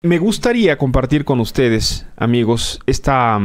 me gustaría compartir con ustedes, amigos, esta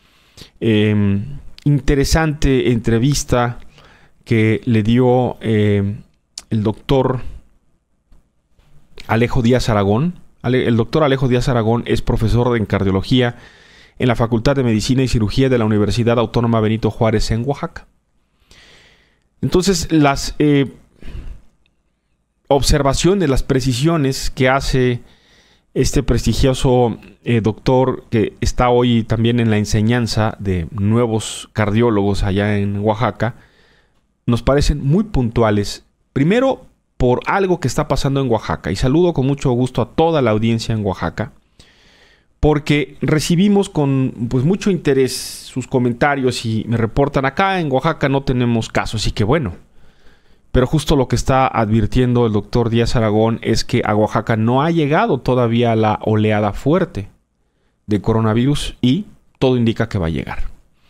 interesante entrevista que le dio el doctor Alejo Díaz Aragón. El doctor Alejo Díaz Aragón es profesor en cardiología en la Facultad de Medicina y Cirugía de la Universidad Autónoma Benito Juárez en Oaxaca. Entonces, las observaciones, las precisiones que hace este prestigioso doctor, que está hoy también en la enseñanza de nuevos cardiólogos allá en Oaxaca, nos parecen muy puntuales. Primero, por algo que está pasando en Oaxaca. Y saludo con mucho gusto a toda la audiencia en Oaxaca, porque recibimos con mucho interés sus comentarios y me reportan: acá en Oaxaca no tenemos casos, y que bueno. Pero justo lo que está advirtiendo el doctor Díaz Aragón es que a Oaxaca no ha llegado todavía la oleada fuerte de coronavirus y todo indica que va a llegar.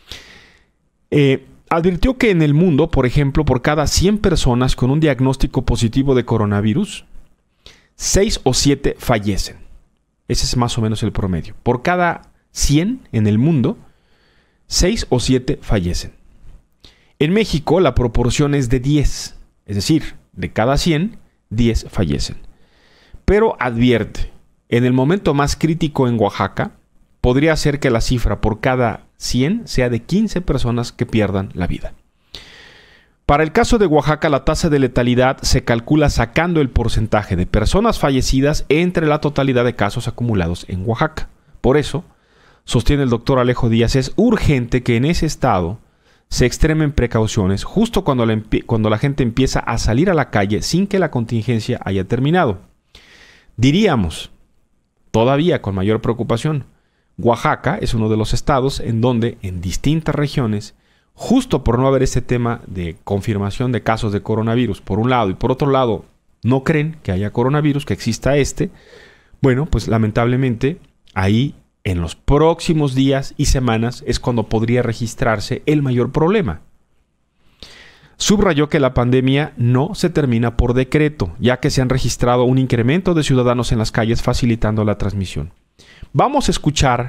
Advirtió que en el mundo, por ejemplo, por cada 100 personas con un diagnóstico positivo de coronavirus, 6 o 7 fallecen. Ese es más o menos el promedio. Por cada 100 en el mundo, 6 o 7 fallecen. En México la proporción es de 10. Es decir, de cada 100, 10 fallecen. Pero advierte, en el momento más crítico en Oaxaca, podría ser que la cifra por cada 100 sea de 15 personas que pierdan la vida. Para el caso de Oaxaca, la tasa de letalidad se calcula sacando el porcentaje de personas fallecidas entre la totalidad de casos acumulados en Oaxaca. Por eso, sostiene el doctor Alejo Díaz, es urgente que en ese estado se extremen precauciones justo cuando la gente empieza a salir a la calle sin que la contingencia haya terminado. Diríamos, todavía con mayor preocupación, Oaxaca es uno de los estados en donde en distintas regiones, justo por no haber este tema de confirmación de casos de coronavirus por un lado y por otro lado no creen que haya coronavirus, que exista bueno, pues lamentablemente ahí en los próximos días y semanas es cuando podría registrarse el mayor problema. Subrayó que la pandemia no se termina por decreto, ya que se han registrado un incremento de ciudadanos en las calles facilitando la transmisión. Vamos a escuchar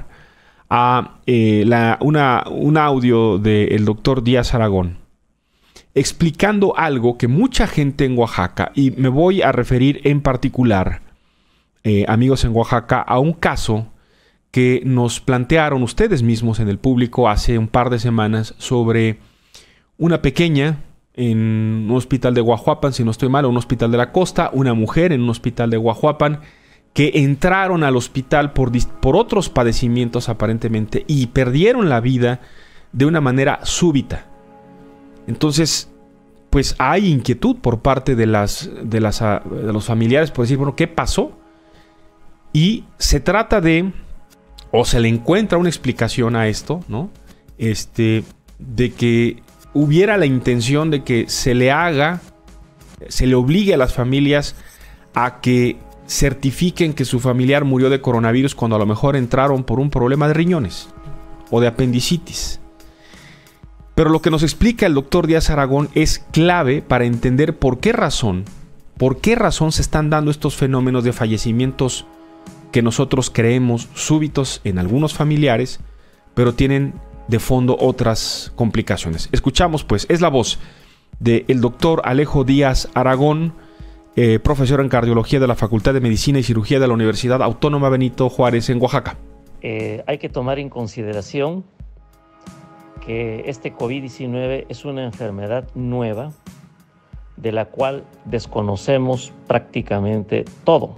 un audio del doctor Díaz Aragón explicando algo que mucha gente en Oaxaca, y me voy a referir en particular, amigos en Oaxaca, a un caso que nos plantearon ustedes mismos en el público hace un par de semanas sobre una pequeña en un hospital de Guajuapan, si no estoy mal, o un hospital de la costa, una mujer en un hospital de Guajuapan, que entraron al hospital por otros padecimientos aparentemente y perdieron la vida de una manera súbita. Entonces, pues hay inquietud por parte de los familiares por decir, bueno, ¿qué pasó? Y se trata de, o se le encuentra una explicación a esto, ¿no? De que hubiera la intención de que se le obligue a las familias a que certifiquen que su familiar murió de coronavirus cuando a lo mejor entraron por un problema de riñones o de apendicitis. Pero lo que nos explica el doctor Díaz Aragón es clave para entender por qué razón se están dando estos fenómenos de fallecimientos que nosotros creemos súbitos en algunos familiares, pero tienen de fondo otras complicaciones. Escuchamos pues, es la voz del doctor Alejo Díaz Aragón, profesor en cardiología de la Facultad de Medicina y Cirugía de la Universidad Autónoma Benito Juárez en Oaxaca. Hay que tomar en consideración que este COVID-19 es una enfermedad nueva de la cual desconocemos prácticamente todo.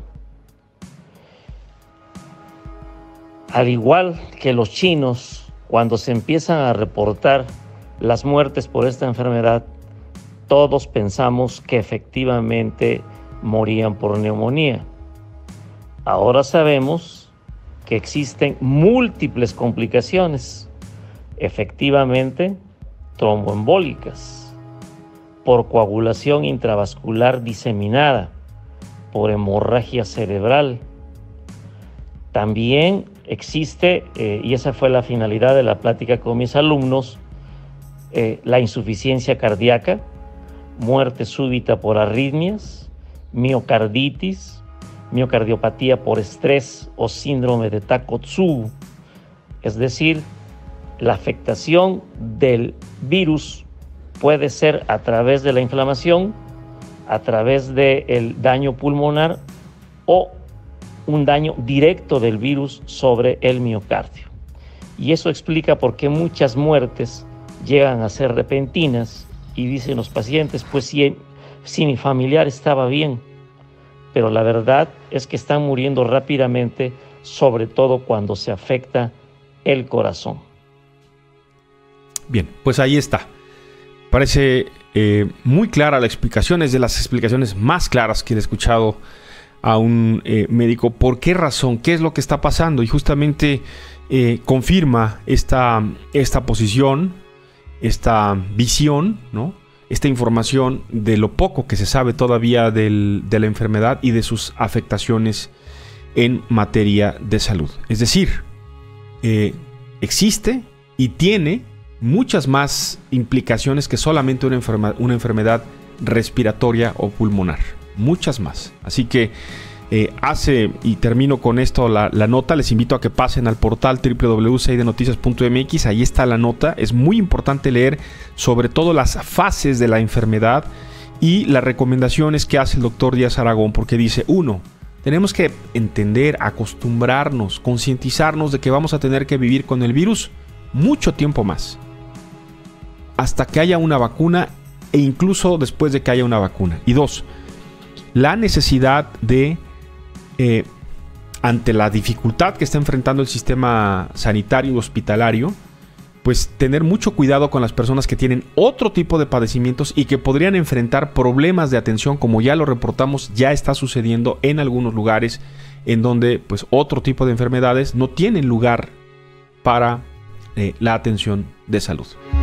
Al igual que los chinos, cuando se empiezan a reportar las muertes por esta enfermedad, todos pensamos que efectivamente morían por neumonía. Ahora sabemos que existen múltiples complicaciones, efectivamente tromboembólicas, por coagulación intravascular diseminada, por hemorragia cerebral. También existe, y esa fue la finalidad de la plática con mis alumnos, la insuficiencia cardíaca, muerte súbita por arritmias, miocarditis, miocardiopatía por estrés o síndrome de Takotsubo. Es decir, la afectación del virus puede ser a través de la inflamación, a través del daño pulmonar o un daño directo del virus sobre el miocardio. Y eso explica por qué muchas muertes llegan a ser repentinas y dicen los pacientes, pues si mi familiar estaba bien, pero la verdad es que están muriendo rápidamente, sobre todo cuando se afecta el corazón. Bien, pues ahí está. Parece muy clara la explicación, es de las explicaciones más claras que he escuchado a un médico. ¿Por qué razón? ¿Qué es lo que está pasando? Y justamente confirma esta posición, esta visión, ¿no? Esta información de lo poco que se sabe todavía de la enfermedad y de sus afectaciones en materia de salud. Es decir, existe y tiene muchas más implicaciones que solamente una enfermedad respiratoria o pulmonar. Muchas más. Así que y termino con esto la nota. Les invito a que pasen al portal www.6denoticias.mx. Ahí está la nota. Es muy importante leer sobre todo las fases de la enfermedad y las recomendaciones que hace el doctor Díaz Aragón, porque dice, 1, tenemos que entender, acostumbrarnos, concientizarnos de que vamos a tener que vivir con el virus mucho tiempo más, hasta que haya una vacuna e incluso después de que haya una vacuna. Y 2, la necesidad de, ante la dificultad que está enfrentando el sistema sanitario y hospitalario, pues tener mucho cuidado con las personas que tienen otro tipo de padecimientos y que podrían enfrentar problemas de atención, como ya lo reportamos, ya está sucediendo en algunos lugares en donde pues otro tipo de enfermedades no tienen lugar para la atención de salud.